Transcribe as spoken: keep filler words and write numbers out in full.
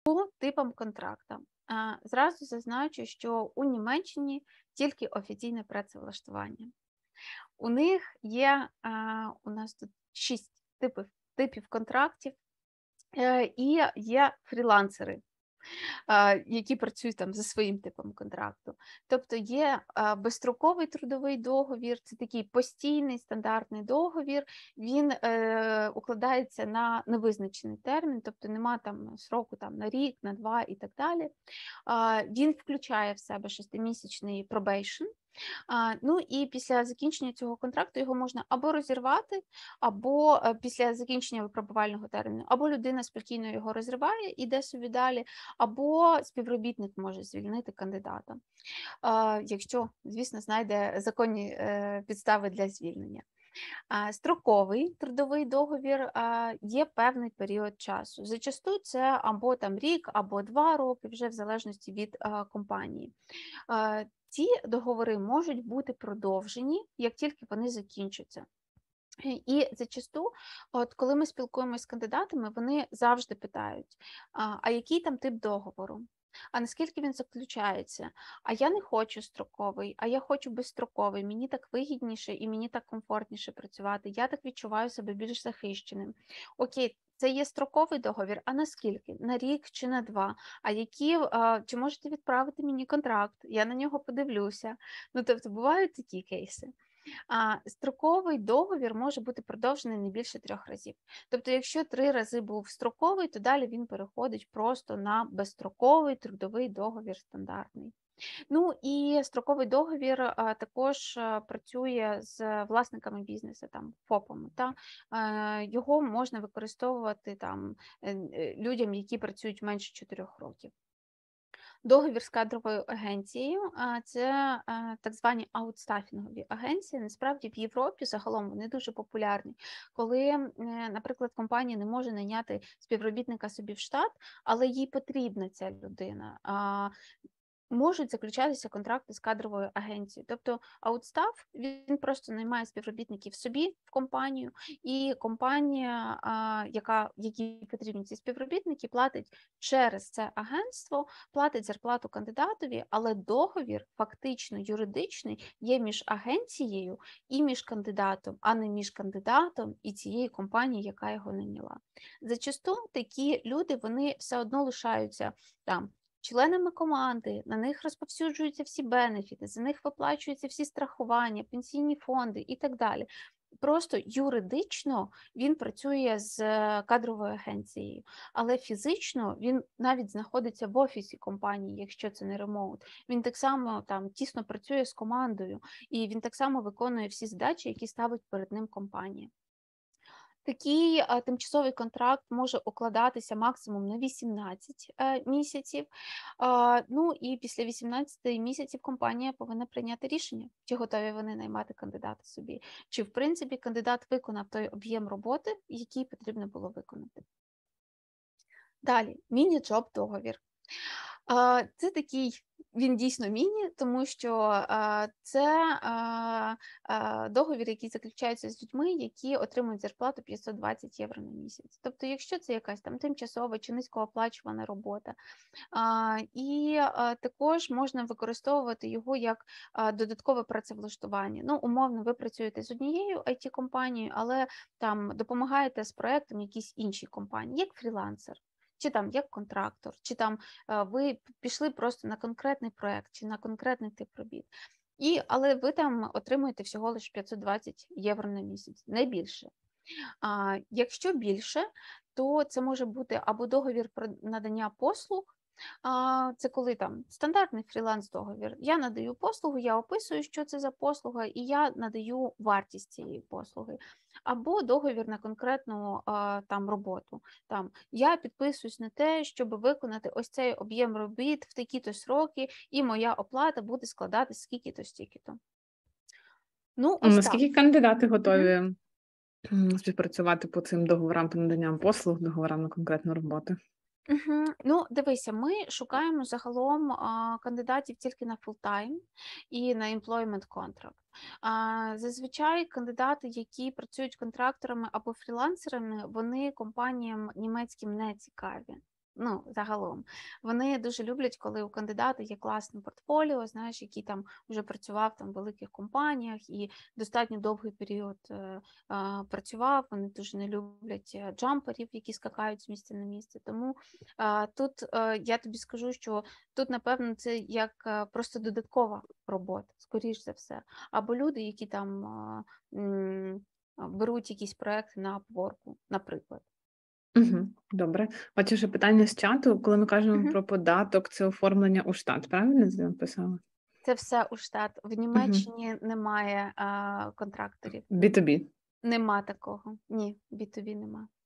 По типам контракту. А, Зразу зазначу, що у Німеччині тільки офіційне працевлаштування. У них є, а, у нас тут шість типів типів контрактів, е, і є фрілансери, а, які працюють там за своїм типом контракту. Тобто є а, безстроковий трудовий договір, це такий постійний стандартний договір, він е, укладається на невизначений термін, тобто нема там сроку там, на рік, на два і так далі. А, Він включає в себе шестимісячний probation. А, Ну і після закінчення цього контракту його можна або розірвати, або е, після закінчення випробувального терміну, або людина спокійно його розриває, іде собі далі, або співробітник може звільнити кандидата, а, якщо, звісно, знайде законні е, підстави для звільнення. А, Строковий трудовий договір а, є певний період часу. Зачасту це або там рік, або два роки, вже в залежності від а, компанії. А, Ці договори можуть бути продовжені, як тільки вони закінчаться. І зачасту, от коли ми спілкуємося з кандидатами, вони завжди питають: а, а який там тип договору? А наскільки він заключається? А я не хочу строковий, а я хочу безстроковий. Мені так вигідніше і мені так комфортніше працювати. Я так відчуваю себе більш захищеним. Окей, це є строковий договір. А наскільки? На рік чи на два? А які а, чи можете відправити мені контракт? Я на нього подивлюся. Ну тобто бувають такі кейси. А строковий договір може бути продовжений не більше трьох разів. Тобто, якщо три рази був строковий, то далі він переходить просто на безстроковий трудовий договір стандартний. Ну і строковий договір а, також а, працює з власниками бізнесу, там ФОПами. Та е, його можна використовувати там е, е, людям, які працюють менше чотирьох років. Договір з кадровою агенцією, а, це а, так звані аутстафінгові агенції. Насправді в Європі загалом вони дуже популярні, коли, е, наприклад, компанія не може найняти співробітника собі в штат, але їй потрібна ця людина. А, Можуть заключатися контракти з кадровою агенцією. Тобто аутстаф, він просто наймає співробітників собі в компанію, і компанія, а, яка, якій потрібні ці співробітники, платить через це агентство, платить зарплату кандидатові, але договір фактично юридичний є між агенцією і між кандидатом, а не між кандидатом і цією компанією, яка його найняла. Зачасту такі люди, вони все одно лишаються там членами команди, на них розповсюджуються всі бенефіти, за них виплачуються всі страхування, пенсійні фонди і так далі. Просто юридично він працює з кадровою агенцією, але фізично він навіть знаходиться в офісі компанії, якщо це не ремоут. Він так само там тісно працює з командою, і він так само виконує всі задачі, які ставить перед ним компанія. Такий а, тимчасовий контракт може укладатися максимум на вісімнадцять е, місяців. А, ну і після вісімнадцяти місяців компанія повинна прийняти рішення, чи готові вони наймати кандидата собі, чи в принципі кандидат виконав той об'єм роботи, який потрібно було виконати. Далі, міні-джоб договір. А, Це такий, він дійсно міні, тому що а, це а, а, договір, який заключається з людьми, які отримують зарплату п'ятсот двадцять євро на місяць. Тобто, якщо це якась там тимчасова чи низькооплачувана робота, а, і а, також можна використовувати його як а, додаткове працевлаштування. Ну, умовно, ви працюєте з однією ай ті-компанією, але там допомагаєте з проектом якійсь іншій компанії, як фрілансер. Чи там як контрактор, чи там е, ви пішли просто на конкретний проект, чи на конкретний тип робіт. І, але ви там отримуєте всього лише п'ятсот двадцять євро на місяць, не більше. А якщо більше, то це може бути або договір про надання послуг, а, це коли там стандартний фріланс-договір. Я надаю послугу, я описую, що це за послуга, і я надаю вартість цієї послуги. Або договір на конкретну а, там роботу. Там я підписуюсь на те, щоб виконати ось цей об'єм робіт в такі-то сроки, і моя оплата буде складати скільки-то, стільки-то. Ну, А ось так. наскільки кандидати Мгм. готові м, співпрацювати по цим договорам по наданням послуг, договорам на конкретну роботу? Мгм. Ну, дивися, ми шукаємо загалом а, кандидатів тільки на фултайм і на employment contract. А, зазвичай кандидати, які працюють контракторами або фрілансерами, вони компаніям німецьким не цікаві. Ну, загалом. Вони дуже люблять, коли у кандидата є класне портфоліо, знаєш, який там вже працював там в великих компаніях і достатньо довгий період е, а, працював. Вони дуже не люблять е, джамперів, які скакають з місця на місце. Тому а, тут е, я тобі скажу, що тут, напевно, це як е, просто додаткова робота, скоріш за все. Або люди, які там а, м, беруть якісь проекти на Upwork, наприклад. Угу, добре. Бачу, що питання з чату, коли ми кажемо Мгм. про податок, це оформлення у штат, правильно я написала? Це все у штат. В Угу. Німеччині немає а, контракторів. бі ту бі. Нема такого. Ні, бі ту бі нема.